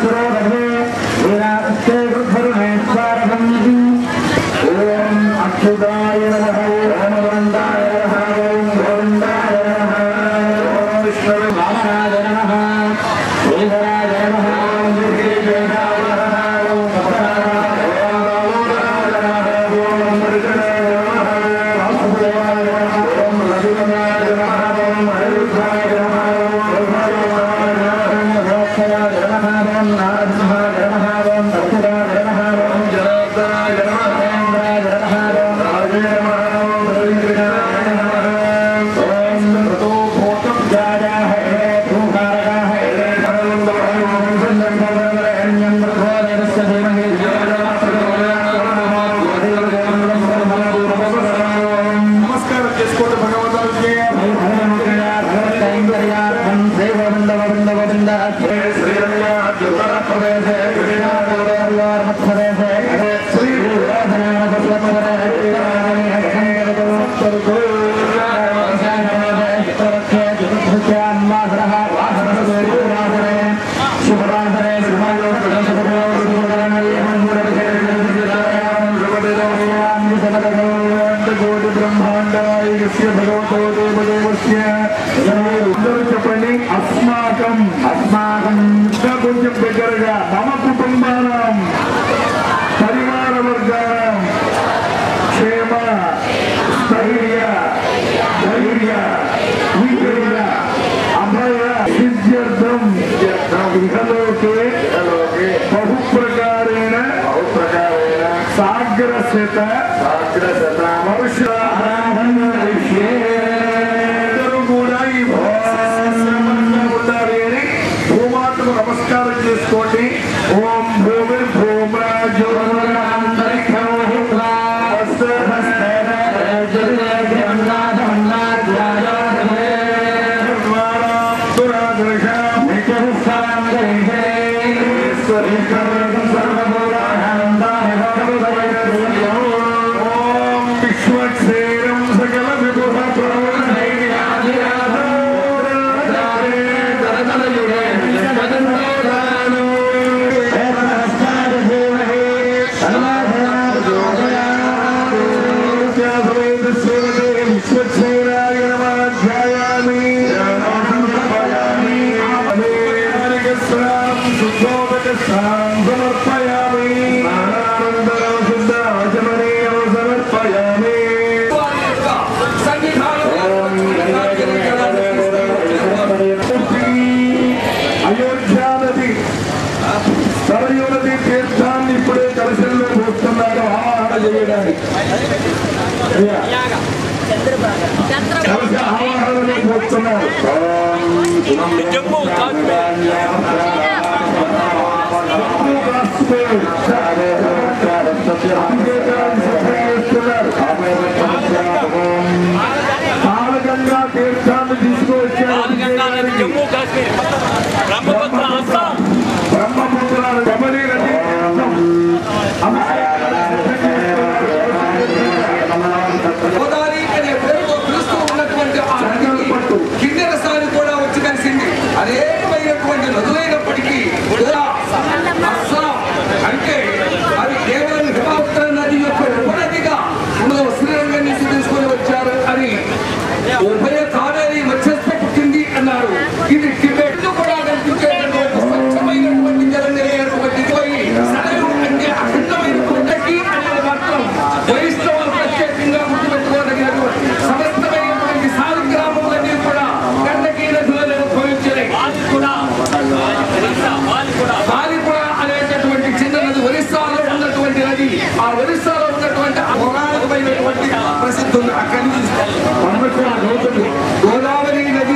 గోదావరి నది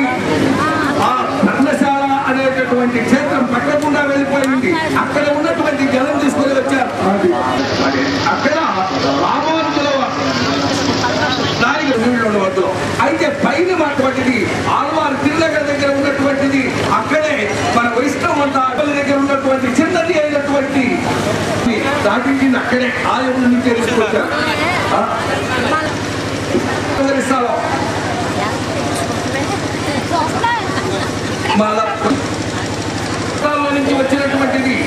ఆ ధర్మశాల అనేటటువంటి క్షేత్రం పక్కకుండా వెళ్ళిపోయింది. అక్కడ ఉన్నటువంటి జలం తీసుకొని వచ్చారు. అక్కడ రామానుజుల వద్దు అయితే పైన అటువంటిది ఆల్వార్ తిరునగర్ దగ్గర ఉన్నటువంటిది. అక్కడే మన వైష్ణవ దగ్గర ఉన్నటువంటి చిన్నది అయినటువంటి దాటించింది. అక్కడే ఆలయం నుంచి తెలుసుకొచ్చారు. నుంచి వచ్చినటువంటిది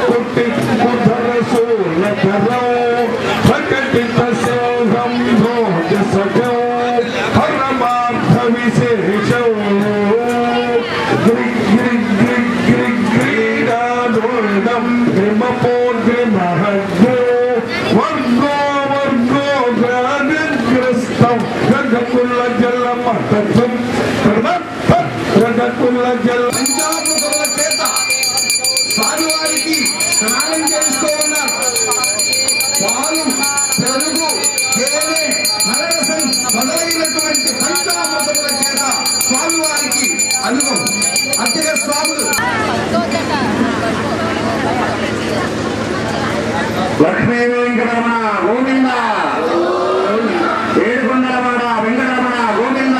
పుట్టి కుధరసూల కరౌ ప్రకటిత సింహం భోజ సఖౌ పరమార్థ విశేషౌ గ్రీడాదోర్ణం గ్రిమపోగ్రిమహగ్రో వర్గో వర్గో గ్రాగ్రస్తం రగకుల జల మతం రగకుల జల పంచామృతముల చేత స్వామివారికి స్నానం చేస్తూ ఉన్నారు. పాలు, పెరుగు, తేనె, నరరసం మొదలైనటువంటి పంచామృతముల చేత స్వామివారికి అనుభవం. అంతేగా స్వాములు లక్ష్మీ వెంకటరమణ గోవింద, ఏడుకొండలవాడ వెంకటరమణ గోవింద.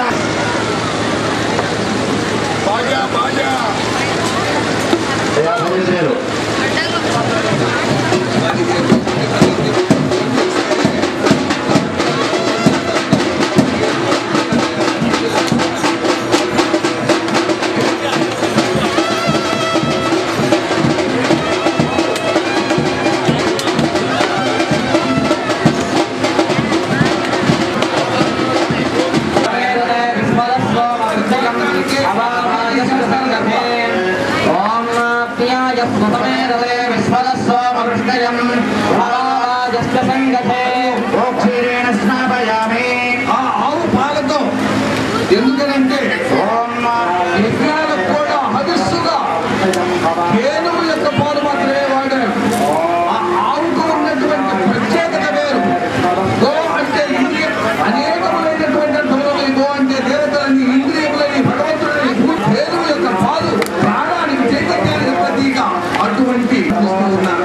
ఆవు పాలతో, ఎందుకనంటే యజ్ఞాలకు కూడా హవిస్సుగా ఏనుగు యొక్క పాలు మాత్రమే వాడారు. ఆ ఆవుకు ఉన్నటువంటి ప్రత్యేకత వేరు. గో అంటే అనేకములైనటువంటి అర్థములు. గో అంటే దేవతలని, ఇంద్రియములని, భగవంతులని, ఏనుగు యొక్క పాలు ప్రాణానికి, చైతన్యానికి ప్రతీక. అటువంటి ఉన్నారు.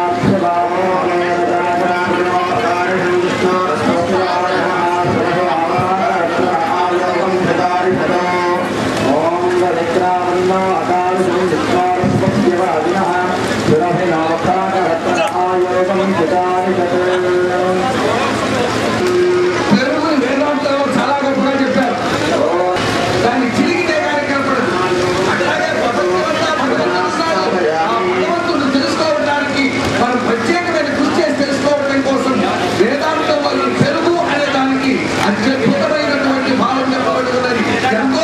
పెరుగుని వేదాంతంలో చాలా గొప్పగా చెప్పారు. దాన్ని చిరిగితే కానీ కనపడదు. అట్లాగే ప్రపంచమంతా భగవంతుడు ఉన్నాడు. ఆ భగవంతుడు తెలుసుకోవడానికి మనం ప్రత్యేకమైన కృషి చేసి తెలుసుకోవడం కోసం వేదాంతం వల్ల పెరుగు అనే దానికి అత్యద్భుతమైనటువంటి భావం చెప్పబడుతున్నది. ఎంతో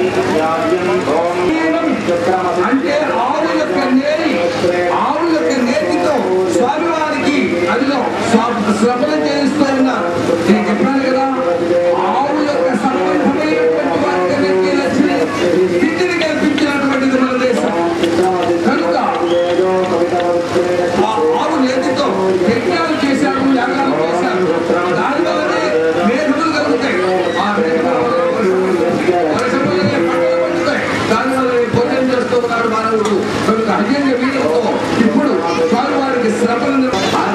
అంటే ఆవు యొక్క నేరి, ఆవు యొక్క నేతితో స్వామివారికి అదిలో శ్రమణం చేయిస్తూ ఉన్నారు. నేను చెప్పాను కదా, ఆవు యొక్క సంబంధమైనటువంటి వారికి స్థితిని కల్పించినటువంటిది మన దేశం. కనుక ఆ ఆవు నేతితో యజ్ఞాలు చేశారు, యాగాలు చేశారు. దానివల్లనే మేధులు కలుగుతాయి. ఆ దానివల్ల భోజనం చేస్తూ ఉన్నాడు మానవుడు. కనుక అన్యంగా వీళ్ళతో ఇప్పుడు స్వామివారికి శ్రమలను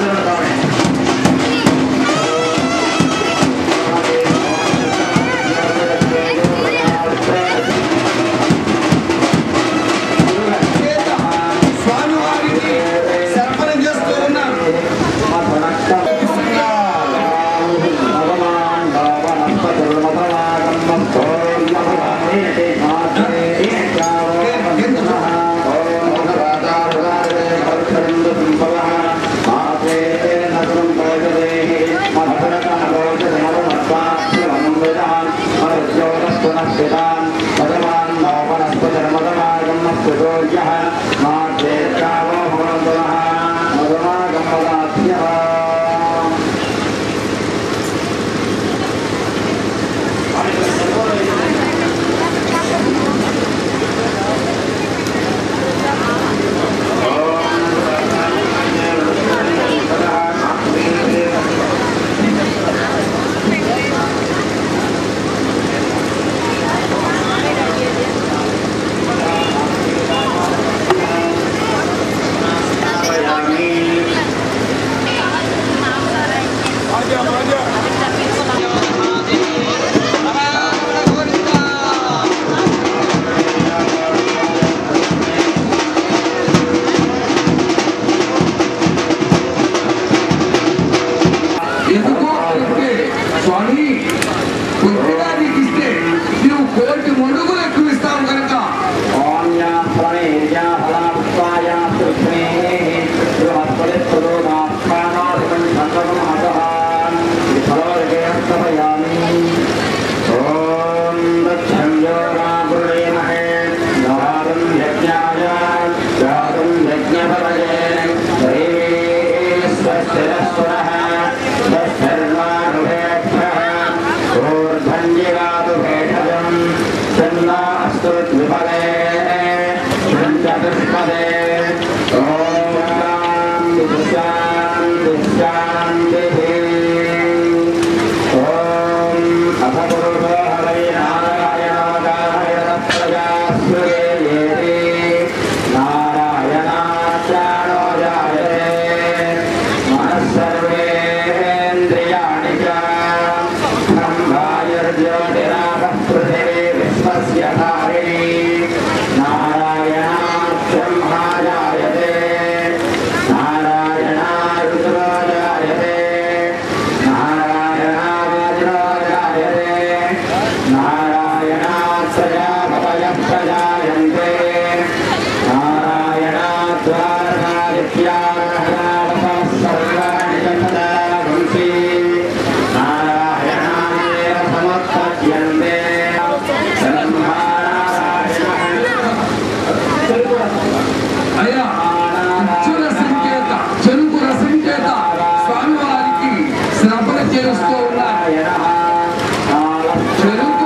స్వామివారికి సర్పణం చేస్తూ ఉన్నారు. చూస్తూ ఉన్నారు. చెరుకు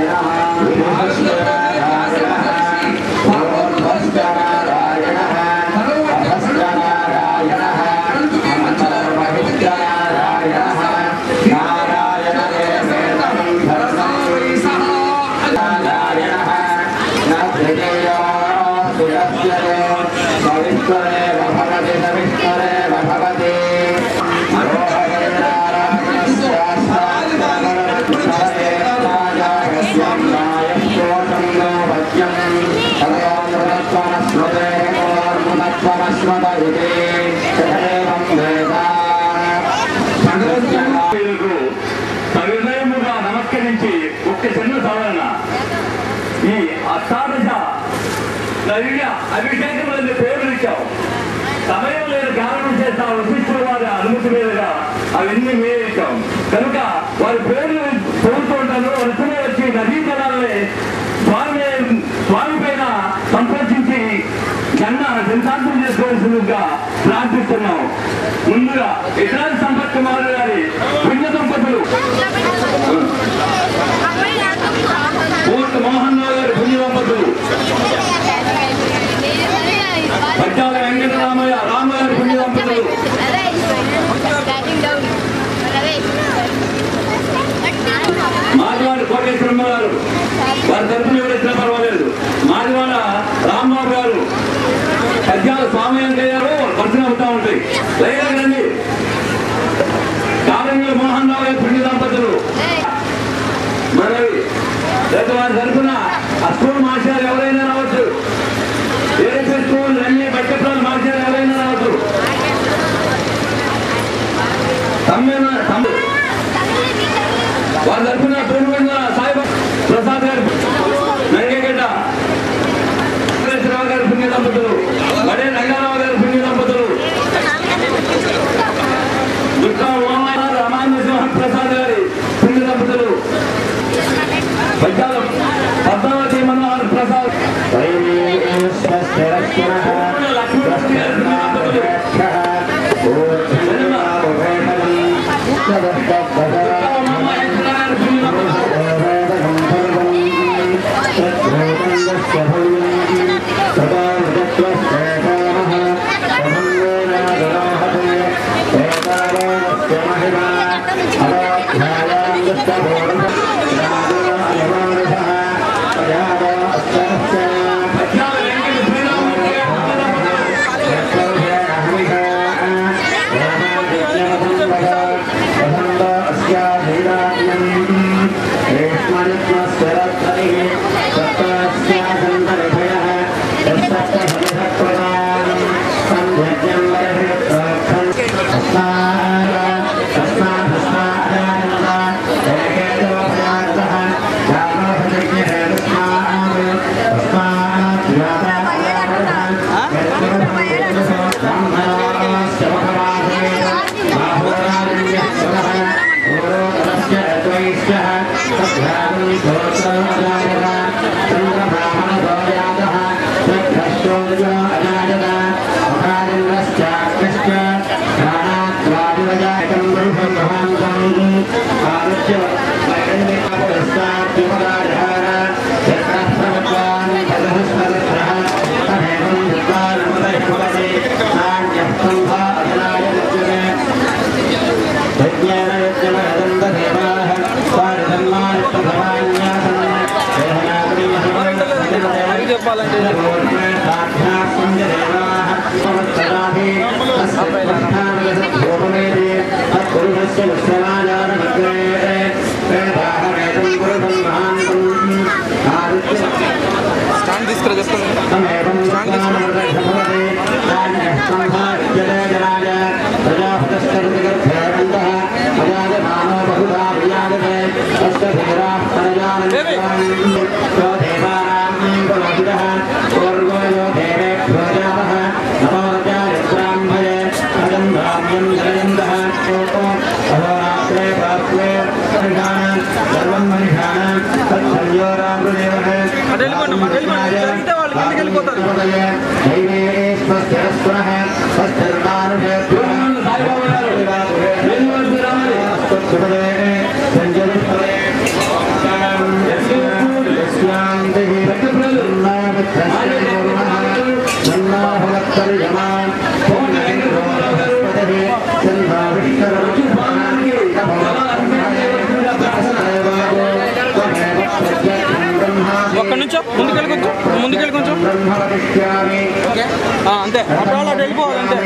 సవినయముగా నమస్కరించి ఒక చిన్న సవరణ. ఈ అష్టాదశ నదిగా అభిషేకములని పేర్లు ఇచ్చావు. సమయం లేని కారణం చేత వశిష్ఠుల వారి అనుమతి మీదుగా అవన్నీ మేము ఇచ్చాం కనుక వారి పేర్లు చదువుతుంటాను. వరుసనే వచ్చి నదీ జలాలని స్వామి పైన సంప్రదించి జంతాంతం చేసుకోవాల్సిందిగా ప్రార్థిస్తున్నాం. ముందుగా ఇతర సంపత్ కుమార్ గారి పుణ్య దంపతులు మోహన్ రావు గారి పుణ్య దంపతులు, పట్టాల వెంకటరామయ్య రామ గారి పుణ్య దంపతులు, మాదివాడ కోటేశ్వరమ్మ గారు వారి తరఫున ఎవరైనా పర్వాలేదు. మాదివాడ రాంబాబు గారు, పద్యాల స్వామి గారు పరిచయం అవుతా ఉంటాయి. లైవ్రండి. కారంగుల మోహన్ రావు గారి పుణ్య దంపతులు మనవి. లేదా వారి తరఫున ఆ స్కూల్ మార్చారు ఎవరైనా రావచ్చు. ఏదైతే స్కూల్ అన్ని బట్టలు మార్చారు ఎవరైనా రావచ్చు. వారి తరఫున పూర్వంగా సాయిబాబా ప్రసాద్ గారు, నంగేగడ్డ రావు గారి పుణ్య దంపతులు, బడే రంగారావు గారి పుణ్య దంపతులు, దుర్గా రామానుజన్ ప్రసాద్ గారి పుణ్య దంపతులు, పద్మావతి మనోహర్ ప్రసాద్, లక్ష్మీ గారి పుణ్య దంపతులు, ఒక్క నుంచో ముందుకెళ్ళి కొంచెం ఓకే అంతే అటు వాళ్ళు అటు వెళ్ళిపోవాలి అంతే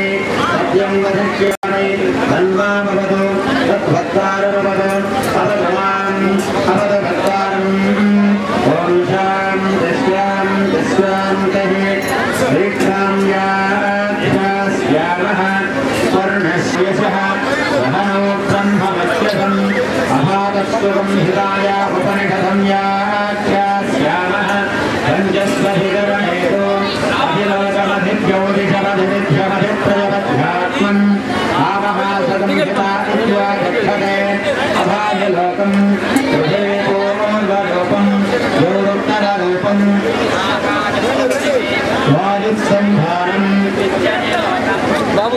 బాబు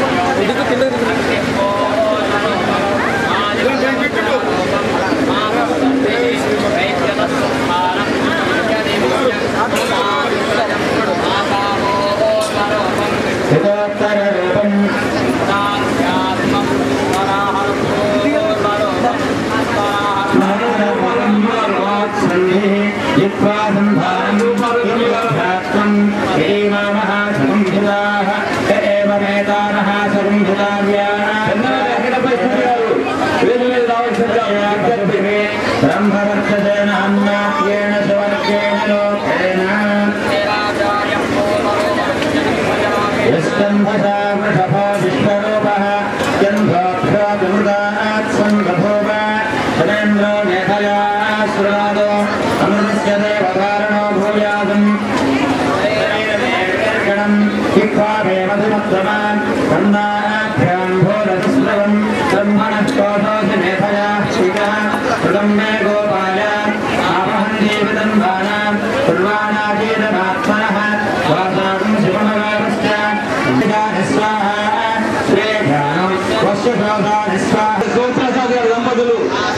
గోప్రసాద్ గారి దంపతులు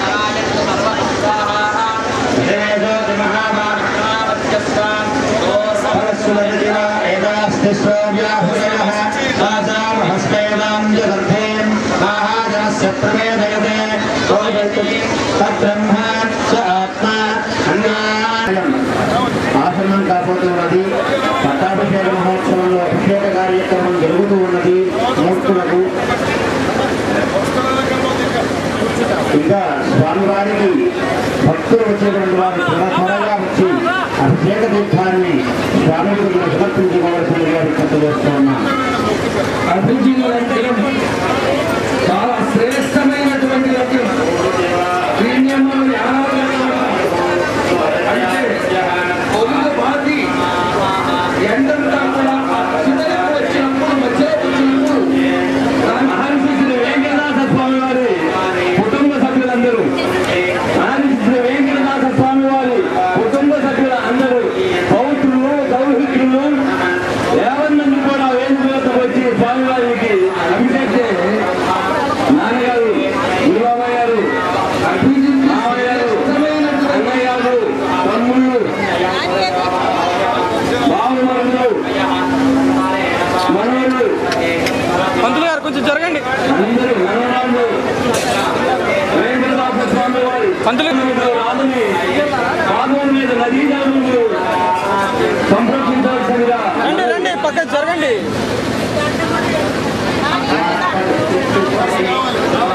ఆశ్రమం కాకపోతూ ఉన్నది. పట్టాభిషేక మహోత్సవంలో అభిషేక కార్యక్రమం జరుగుతూ ఉన్నది. మూర్తులకు ఇంకా స్వామివారికి భక్తులు వచ్చేటువంటి వారు త్వరగా వచ్చి అభిషేక తీర్థాన్ని స్వామికి సమర్పించుకోవాల్సిందిగా విజ్ఞప్తి చేస్తూ ఉన్నాం. అభిజితులంటే చాలా శ్రేష్టమైనటువంటి లక్ష్యం. ప్రీమియములు పొదుగు బాధి ఎండంతా కూడా చివరికి వచ్చినప్పుడు మధ్యలో వచ్చినప్పుడు మహర్షి శ్రీ వెంకటనాథ స్వామి వారి కుటుంబ సభ్యులందరూ మహర్షి శ్రీ వెంకటనాథ స్వామి వారి కుటుంబ సభ్యుల అందరూ పౌత్రులు దౌహిత్రులు ఎవరినందు కూడా వేదికలకు వచ్చి స్వామివారికి అభిషేక్ నాన్నగారు గురుబాబాయ్ గారు మామయ్య గారు అన్నయ్య గారు తమ్ముళ్ళు బావమరులు మనవళ్ళు పంతులు గారు కొంచెం జరగండి అందరూ మనవరాళ్ళు వెంకటనాథ స్వామి వారి పంతులు రాముని పాదం మీద నదీ జలములు సంరక్షించాల్సిందిగా రండి రండి పక్కన జరగండి